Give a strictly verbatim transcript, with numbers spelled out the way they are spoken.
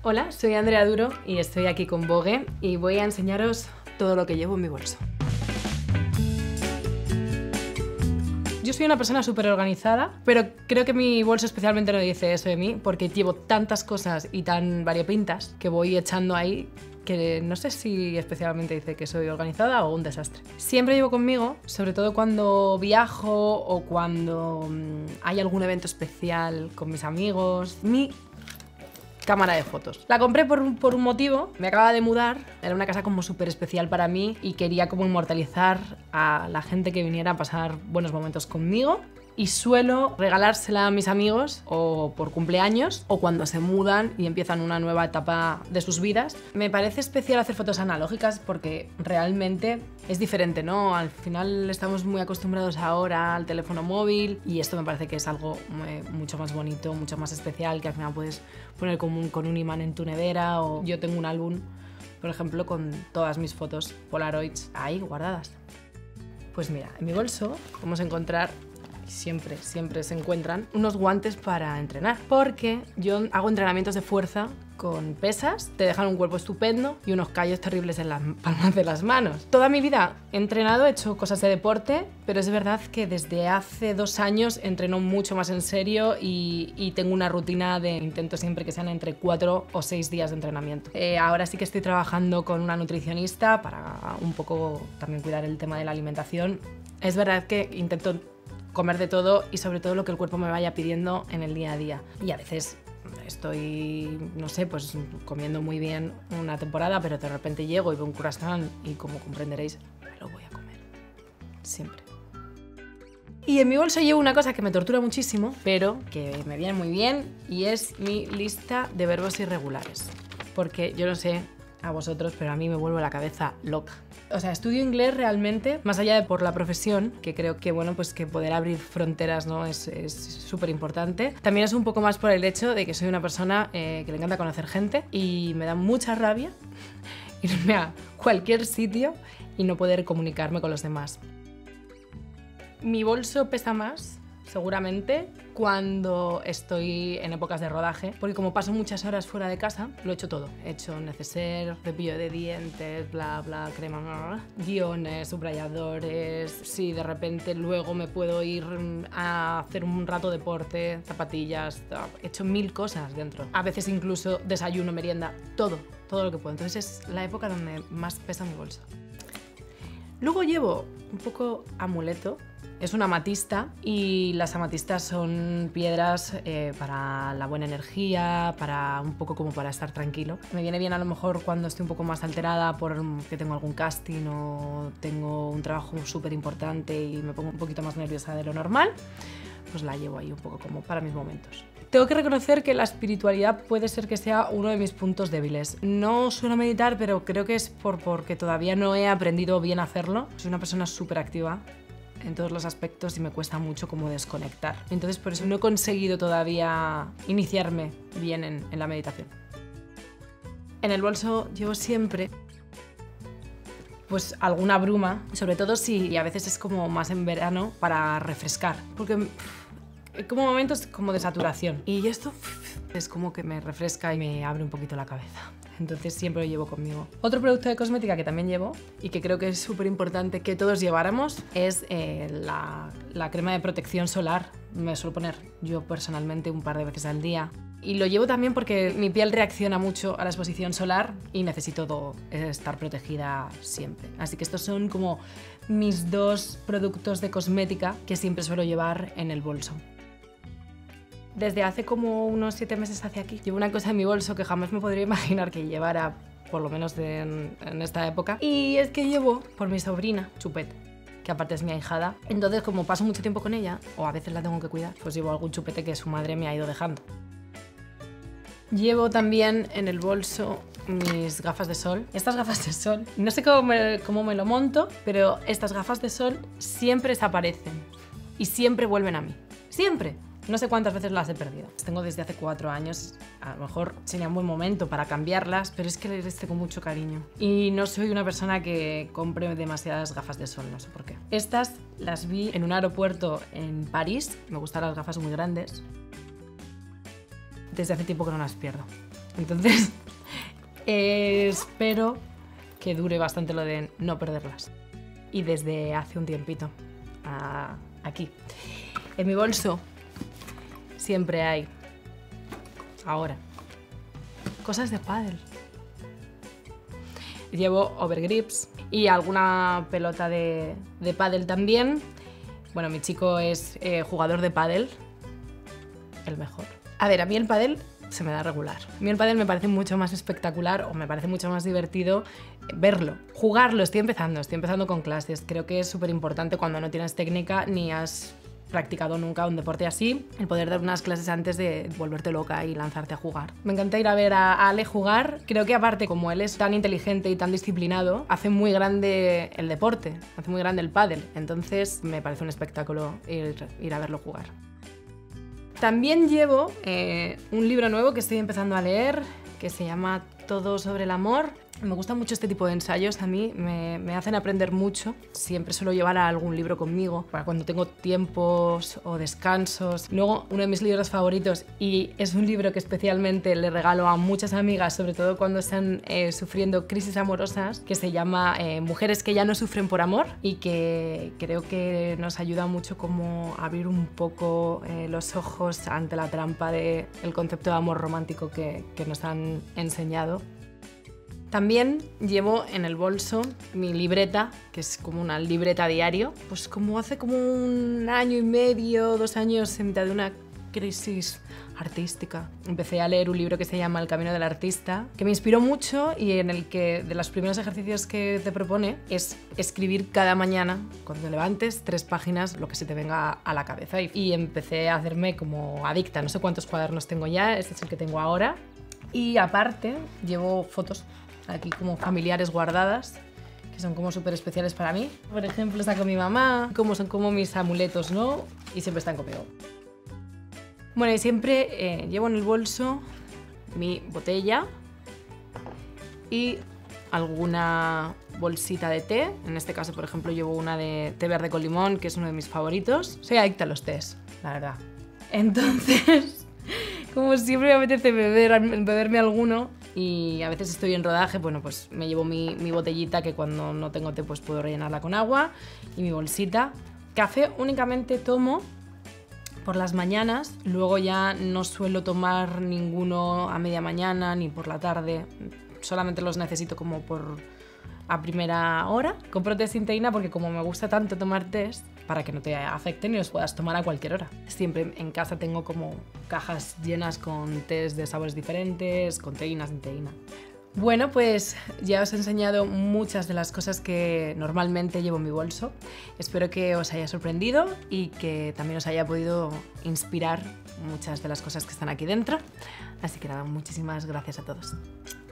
Hola, soy Andrea Duro y estoy aquí con Vogue y voy a enseñaros todo lo que llevo en mi bolso. Yo soy una persona súper organizada, pero creo que mi bolso especialmente no dice eso de mí, porque llevo tantas cosas y tan variopintas que voy echando ahí que no sé si especialmente dice que soy organizada o un desastre. Siempre llevo conmigo, sobre todo cuando viajo o cuando mmm, hay algún evento especial con mis amigos, mi cámara de fotos. La compré por un, por un motivo, me acababa de mudar, era una casa como súper especial para mí y quería como inmortalizar a la gente que viniera a pasar buenos momentos conmigo. Y suelo regalársela a mis amigos o por cumpleaños o cuando se mudan y empiezan una nueva etapa de sus vidas. Me parece especial hacer fotos analógicas porque realmente es diferente, ¿no? Al final estamos muy acostumbrados ahora al teléfono móvil y esto me parece que es algo mucho más bonito, mucho más especial, que al final puedes poner con un, con un imán en tu nevera. O yo tengo un álbum, por ejemplo, con todas mis fotos Polaroids ahí guardadas. Pues mira, en mi bolso vamos a encontrar, siempre, siempre se encuentran unos guantes para entrenar, porque yo hago entrenamientos de fuerza con pesas, te dejan un cuerpo estupendo y unos callos terribles en las palmas de las manos. Toda mi vida he entrenado, he hecho cosas de deporte, pero es verdad que desde hace dos años entreno mucho más en serio y, y tengo una rutina de intento siempre que sean entre cuatro o seis días de entrenamiento. Eh, ahora sí que estoy trabajando con una nutricionista para un poco también cuidar el tema de la alimentación. Es verdad que intento comer de todo y sobre todo lo que el cuerpo me vaya pidiendo en el día a día. Y a veces estoy, no sé, pues comiendo muy bien una temporada, pero de repente llego y veo un croissant y, como comprenderéis, me lo voy a comer. Siempre. Y en mi bolso llevo una cosa que me tortura muchísimo, pero que me viene muy bien, y es mi lista de verbos irregulares. Porque yo no sé a vosotros, pero a mí me vuelve la cabeza loca. O sea, estudio inglés realmente, más allá de por la profesión, que creo que, bueno, pues que poder abrir fronteras, ¿no? es súper importante. También es un poco más por el hecho de que soy una persona eh, que le encanta conocer gente y me da mucha rabia irme a cualquier sitio y no poder comunicarme con los demás. Mi bolso pesa más, seguramente, cuando estoy en épocas de rodaje, porque como paso muchas horas fuera de casa, lo he hecho todo. He hecho neceser, cepillo de dientes, bla, bla, crema, bla, bla, guiones, subrayadores. Si de repente luego me puedo ir a hacer un rato de deporte, zapatillas, he hecho mil cosas dentro. A veces incluso desayuno, merienda, todo, todo lo que puedo. Entonces es la época donde más pesa mi bolso. Luego llevo un poco amuleto. Es una amatista y las amatistas son piedras eh, para la buena energía, para un poco como para estar tranquilo. Me viene bien a lo mejor cuando estoy un poco más alterada porque tengo algún casting o tengo un trabajo súper importante y me pongo un poquito más nerviosa de lo normal, pues la llevo ahí un poco como para mis momentos. Tengo que reconocer que la espiritualidad puede ser que sea uno de mis puntos débiles. No suelo meditar, pero creo que es por, porque todavía no he aprendido bien a hacerlo. Soy una persona súper activa en todos los aspectos y me cuesta mucho como desconectar. Entonces por eso no he conseguido todavía iniciarme bien en, en la meditación. En el bolso llevo siempre pues alguna bruma, sobre todo si a veces es como más en verano, para refrescar, porque hay como momentos como de saturación y esto es como que me refresca y me abre un poquito la cabeza. Entonces siempre lo llevo conmigo. Otro producto de cosmética que también llevo y que creo que es súper importante que todos lleváramos es eh, la, la crema de protección solar. Me suelo poner yo personalmente un par de veces al día. Y lo llevo también porque mi piel reacciona mucho a la exposición solar y necesito todo, estar protegida siempre. Así que estos son como mis dos productos de cosmética que siempre suelo llevar en el bolso. Desde hace como unos siete meses hacia aquí llevo una cosa en mi bolso que jamás me podría imaginar que llevara, por lo menos de, en, en esta época. Y es que llevo por mi sobrina, Chupet, que aparte es mi ahijada. Entonces, como paso mucho tiempo con ella, o a veces la tengo que cuidar, pues llevo algún chupete que su madre me ha ido dejando. Llevo también en el bolso mis gafas de sol. Estas gafas de sol, no sé cómo me, cómo me lo monto, pero estas gafas de sol siempre desaparecen y siempre vuelven a mí. ¡Siempre! No sé cuántas veces las he perdido. Las tengo desde hace cuatro años. A lo mejor sería un buen momento para cambiarlas, pero es que les tengo mucho cariño. Y no soy una persona que compre demasiadas gafas de sol, no sé por qué. Estas las vi en un aeropuerto en París. Me gustan las gafas muy grandes. Desde hace tiempo que no las pierdo. Entonces, eh, espero que dure bastante lo de no perderlas. Y desde hace un tiempito, a, aquí, en mi bolso, siempre hay, ahora, cosas de pádel. Llevo overgrips y alguna pelota de, de pádel también. Bueno, mi chico es eh, jugador de pádel, el mejor. A ver, a mí el pádel se me da regular. A mí el pádel me parece mucho más espectacular o me parece mucho más divertido verlo. Jugarlo, estoy empezando, estoy empezando con clases. Creo que es súper importante cuando no tienes técnica ni has practicado nunca un deporte así, el poder dar unas clases antes de volverte loca y lanzarte a jugar. Me encanta ir a ver a Ale jugar. Creo que aparte, como él es tan inteligente y tan disciplinado, hace muy grande el deporte, hace muy grande el pádel. Entonces me parece un espectáculo ir, ir a verlo jugar. También llevo eh, un libro nuevo que estoy empezando a leer, que se llama Todo sobre el amor. Me gusta mucho este tipo de ensayos, a mí me, me hacen aprender mucho. Siempre suelo llevar a algún libro conmigo para cuando tengo tiempos o descansos. Luego, uno de mis libros favoritos, y es un libro que especialmente le regalo a muchas amigas, sobre todo cuando están eh, sufriendo crisis amorosas, que se llama eh, Mujeres que ya no sufren por amor, y que creo que nos ayuda mucho como a abrir un poco eh, los ojos ante la trampa del concepto de amor romántico que, que nos han enseñado. También llevo en el bolso mi libreta, que es como una libreta diario. Pues como hace como un año y medio, dos años, en mitad de una crisis artística, empecé a leer un libro que se llama El camino del artista, que me inspiró mucho y en el que de los primeros ejercicios que te propone es escribir cada mañana, cuando te levantes, tres páginas, lo que se te venga a la cabeza. Y empecé a hacerme como adicta. No sé cuántos cuadernos tengo ya, este es el que tengo ahora. Y aparte llevo fotos aquí como familiares guardadas, que son como súper especiales para mí. Por ejemplo, está con mi mamá, como son como mis amuletos, ¿no? Y siempre están conmigo. Bueno, y siempre eh, llevo en el bolso mi botella y alguna bolsita de té. En este caso, por ejemplo, llevo una de té verde con limón, que es uno de mis favoritos. Soy adicta a los tés, la verdad. Entonces, como siempre me apetece beber, beberme alguno, y a veces estoy en rodaje, bueno, pues me llevo mi, mi botellita, que cuando no tengo té pues puedo rellenarla con agua, y mi bolsita. Café únicamente tomo por las mañanas, luego ya no suelo tomar ninguno a media mañana ni por la tarde, solamente los necesito como por a primera hora. Compro té sin teína porque como me gusta tanto tomar tés, para que no te afecten y los puedas tomar a cualquier hora. Siempre en casa tengo como cajas llenas con tés de sabores diferentes, con teína, sin teína. Bueno, pues ya os he enseñado muchas de las cosas que normalmente llevo en mi bolso. Espero que os haya sorprendido y que también os haya podido inspirar muchas de las cosas que están aquí dentro. Así que nada, muchísimas gracias a todos.